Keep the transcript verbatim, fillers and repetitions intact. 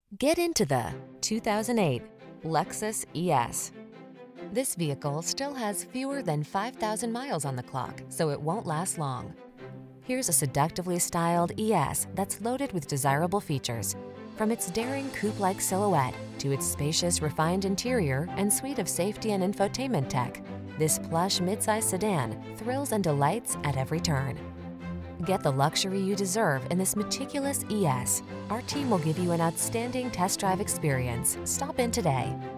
Get into the two thousand eight Lexus E S. This vehicle still has fewer than five thousand miles on the clock, so it won't last long. Here's a seductively styled E S that's loaded with desirable features. From its daring coupe-like silhouette to its spacious, refined interior and suite of safety and infotainment tech, this plush midsize sedan thrills and delights at every turn. Get the luxury you deserve in this meticulous E S. Our team will give you an outstanding test drive experience. Stop in today.